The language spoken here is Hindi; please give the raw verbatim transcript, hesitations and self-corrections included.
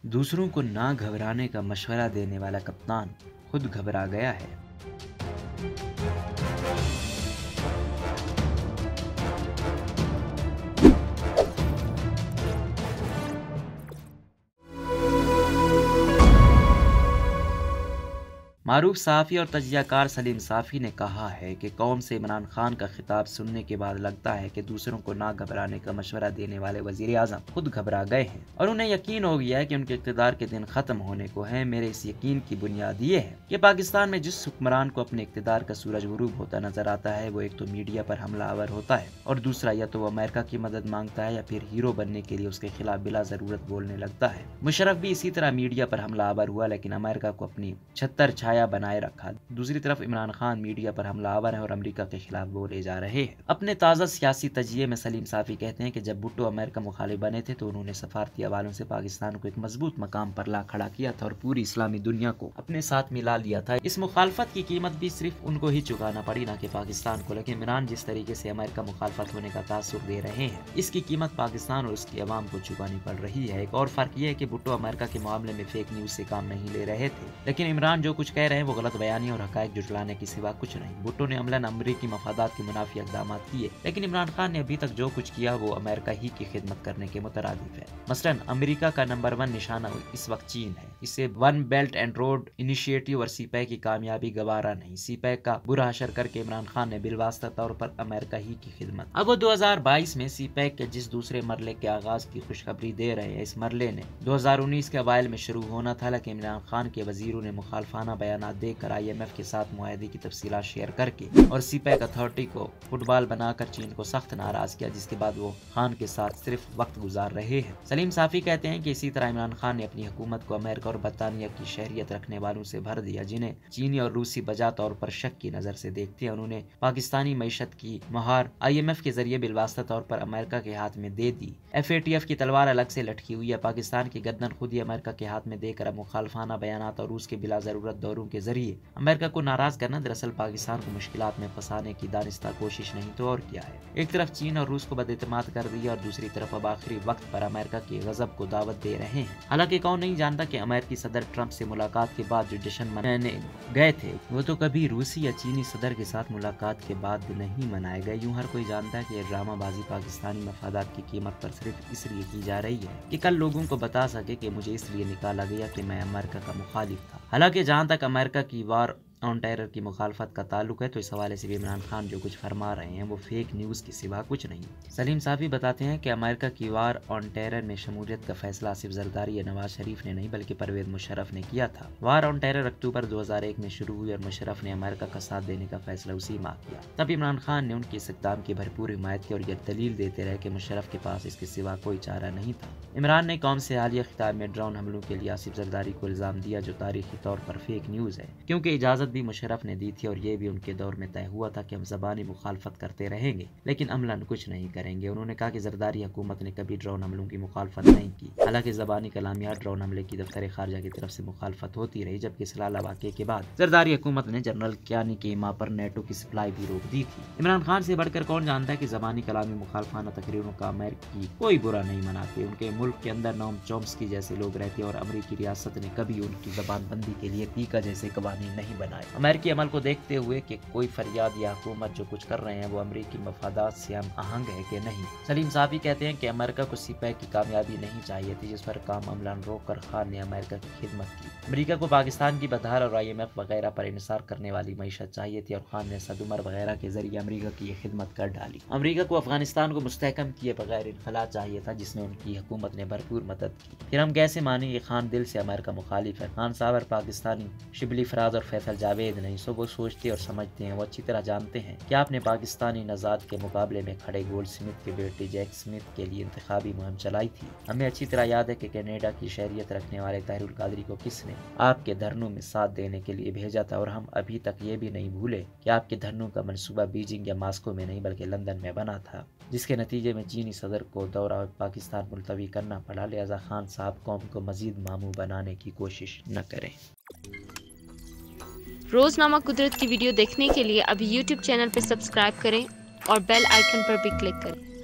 दूसरों को ना घबराने का मशवरा देने वाला कप्तान खुद घबरा गया है। मारूफ सहाफ़ी और तजियाकार सलीम साफ़ी ने कहा है कि कौम से इमरान खान का खिताब सुनने के बाद लगता है कि दूसरों को ना घबराने का मशवरा देने वाले वज़ीर आज़म खुद घबरा गए हैं और उन्हें यकीन हो गया है कि उनके इक़्तिदार के दिन ख़त्म होने को है। मेरे इस यकीन की बुनियाद ये है कि पाकिस्तान में जिस हुक्मरान को अपने इक़्तिदार का सूरज गुरूब होता नजर आता है वो एक तो मीडिया पर हमलावर होता है और दूसरा या तो वो अमेरिका की मदद मांगता है या फिर हीरो बनने के लिए उसके खिलाफ बिला ज़रूरत बोलने लगता है। मुशर्रफ भी इसी तरह मीडिया पर हमलावर हुआ लेकिन अमेरिका को अपनी छत्तर छाया बनाए रखा। दूसरी तरफ इमरान खान मीडिया पर हमलावर है और अमेरिका के खिलाफ बोले जा रहे हैं। अपने ताज़ा सियासी तजिए में सलीम साफ़ी कहते हैं कि जब भुट्टो अमेरिका मुखालिफ बने थे तो उन्होंने सफारती हवालों से पाकिस्तान को एक मजबूत मकाम पर ला खड़ा किया था और पूरी इस्लामी दुनिया को अपने साथ मिला लिया था। इस मुखालफत की कीमत भी सिर्फ उनको ही चुकाना पड़ी, ना कि पाकिस्तान को। लेकिन इमरान जिस तरीके से अमेरिका मुखालफत होने का तासुर दे रहे हैं इसकी कीमत पाकिस्तान और उसकी अवाम को चुकानी पड़ रही है। एक और फर्क यह है कि भुट्टो अमेरिका के मामले में फेक न्यूज से काम नहीं ले रहे थे, लेकिन इमरान जो कुछ कह रहे हैं वो गलत बयानी और हकायक जुटलाने के सिवा कुछ नहीं। भुट्टो ने अमलन अमरीकी मफादात के मुनाफी इक़दाम किए, लेकिन इमरान खान ने अभी तक जो कुछ किया वो अमेरिका ही की खिदमत करने के मुतरादिफ है। मसलन अमेरिका का नंबर वन निशाना इस वक्त चीन है। इसे one belt and road initiative और सी पैक की कामयाबी गवारा नहीं। सी पैक का बुरा हशर करके इमरान खान ने बिलवास्ता तौर पर अमेरिका ही की खिदमत। अब वो दो हजार बाईस में सी पैक के जिस दूसरे मरले के आगाज की खुशखबरी दे रहे हैं, इस मरले ने दो हजार उन्नीस के अवाइल में शुरू होना था, लेकिन इमरान खान के वजीरों ने मुखालफाना बयान देकर आई एम एफ के साथ मुआहदे की तफसीलात शेयर करके और सी पैक अथॉरिटी को फुटबॉल बनाकर चीन को सख्त नाराज किया, जिसके बाद वो खान के साथ सिर्फ वक्त गुजार रहे हैं। सलीम साफ़ी कहते हैं कि इसी तरह इमरान खान ने अपनी हुकूमत को अमेरिका और बरतानिया की शहरियत रखने वालों से भर दिया, जिन्हें चीनी और रूसी बजा तौर पर शक की नजर से देखते हैं। उन्होंने पाकिस्तानी मईशत की महार आई एम एफ के जरिए बिलवास्ता तौर पर अमेरिका के हाथ में दे दी। एफ ए टी एफ की तलवार अलग से लटकी हुई है। पाकिस्तान की गर्दन खुद ही अमेरिका के हाथ में देकर अब मुखालफाना बयानात और रूस के बिला जरूरत दौरों के जरिए अमेरिका को नाराज करना दरअसल पाकिस्तान को मुश्किलात में फंसाने की दानिस्ता कोशिश नहीं तो और क्या है। एक तरफ चीन और रूस को बदइतमाद कर दिया और दूसरी तरफ अब आखिरी वक्त पर अमेरिका के गजब को दावत दे रहे हैं। हालांकि कौन नहीं जानता कि अमेरिकी सदर ट्रंप से मुलाकात के बाद जो जश्न मनाने गए थे वो तो कभी रूसी या चीनी सदर के साथ मुलाकात के बाद नहीं मनाए गए। यूं हर कोई जानता है कि यह ड्रामाबाजी पाकिस्तानी मफादात की कीमत पर सिर्फ इसलिए की जा रही है कि कल लोगों को बता सके कि मुझे इसलिए निकाला गया कि मैं अमेरिका का मुखालिफ था। हालांकि जहाँ तक अमेरिका की वार ऑन टेरर की मुखालफत का ताल्लुक है तो इस हवाले से भी इमरान खान जो कुछ फरमा रहे हैं वो फेक न्यूज़ के सिवा कुछ नहीं। सलीम साफ़ी बताते हैं कि अमेरिका की वार ऑन टेरर में शमूलियत का फैसला सिर्फ जरदारी या नवाज शरीफ ने नहीं बल्कि परवेज मुशर्रफ ने किया था। वार ऑन टेरर अक्टूबर दो हजार एक में शुरू हुई और मुशर्रफ ने अमेरिका का साथ देने का फैसला उसी माह किया। तब इमरान खान ने उनके इस इक़दाम की भरपूर हिमायत की और यह दलील देते रहे कि मुशर्रफ के पास इसके सिवा कोई चारा नहीं था। इमरान ने कौम से हालिया खिताब में ड्रोन हमलों के लिए आसिफ जरदारी को इल्जाम दिया, जो तारीखी तौर पर फेक न्यूज़ है, क्योंकि इजाज़त भी मुशर्रफ ने दी थी और ये भी उनके दौर में तय हुआ था कि हम ज़बानी मुखालफत करते रहेंगे लेकिन अमलन कुछ नहीं करेंगे। उन्होंने कहा कि जरदारी हुकूमत ने कभी ड्रोन हमलों की मुखालफत नहीं की। हालांकि ज़बानी कलामियात ड्रोन हमले की दफ्तर खारजा की तरफ से मुखालफत होती रही, जबकि सलाला वाक़े के बाद जरदारी हुकूमत ने जनरल कियानी के इमा पर नेटो की सप्लाई भी रोक दी थी। इमरान खान से बढ़कर कौन जानता है कि ज़बानी कलामी मुखालफाना तकरीरों का अमेरिकी कोई बुरा नहीं मनाते। उनके मुल्क के अंदर नोम चोम्स्की जैसे लोग रहते और अमेरिकी रियासत ने कभी उनकी जबान बंदी के लिए पीका जैसे कवानीन नहीं बनाए। अमेरिकी अमल को देखते हुए कि कोई फरियाद या हुकूमत जो कुछ कर रहे हैं वो अमेरिकी मफादात से हम आहंग है कि नहीं। सलीम साफ़ी कहते हैं कि अमेरिका को सी पैक की कामयाबी नहीं चाहिए थी, जिस पर काम अमलान रोक कर खान ने अमेरिका की खिदमत की। अमेरिका को पाकिस्तान की बदहाल और आई एम एफ वगैरह पर इंसार करने वाली मईशत चाहिए थी और खान ने सदुमर वगैरह के जरिए अमेरिका की ये खिदमत कर डाली। अमेरिका को अफगानिस्तान को मुस्तहकम किए बगैर इनखला चाहिए था, जिसमें उनकी हुकूमत ने भरपूर मदद की। फिर हम कैसे माने ये खान दिल से अमेरिका मुखालिफ है। खान साहब और पाकिस्तानी शिबली फराज और फैसल जावेद नहीं, सो वो सोचते और समझते हैं, वो अच्छी तरह जानते हैं कि आपने पाकिस्तानी नजाद के मुकाबले में खड़े गोल्ड स्मिथ के बेटे जैक स्मिथ के लिए इंतखाबी मुहिम चलाई थी। हमें अच्छी तरह याद है कि कनाडा की शहरियत रखने वाले ताहिरुल कादरी को किसने आपके धरनों में साथ देने के लिए भेजा था और हम अभी तक ये भी नहीं भूले कि आपके धरनों का मंसूबा बीजिंग या मास्को में नहीं बल्कि लंदन में बना था, जिसके नतीजे में चीनी सदर को दौरा पाकिस्तान मुलतवी करना पड़ा। लिहाजा खान साहब कौम को मजीद मामू बनाने की कोशिश न करें। रोजनामा कुदरत की वीडियो देखने के लिए अभी यूट्यूब चैनल पर सब्सक्राइब करें और बेल आइकन पर भी क्लिक करें।